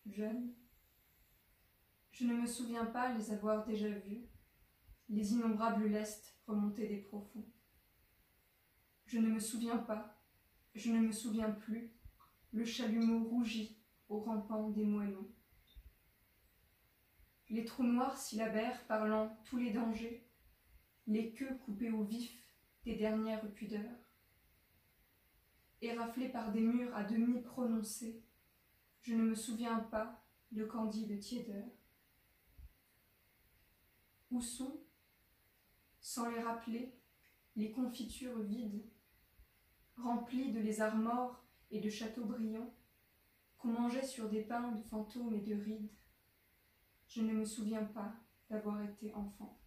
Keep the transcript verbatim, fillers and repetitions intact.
jeune. Je ne me souviens pas les avoir déjà vus, les innombrables lestes remontés des profonds. Je ne me souviens pas, je ne me souviens plus, le chalumeau rougi au rampant des moellons. Les trous noirs syllabaires parlant tous les dangers, les queues coupées au vif des dernières pudeurs, éraflés par des murs à demi prononcés, je ne me souviens pas de candide tiédeur. Où sont, sans les rappeler, les confitures vides, remplies de lézards morts et de châteaux brillants, qu'on mangeait sur des pains de fantômes et de rides? Je ne me souviens pas d'avoir été enfant.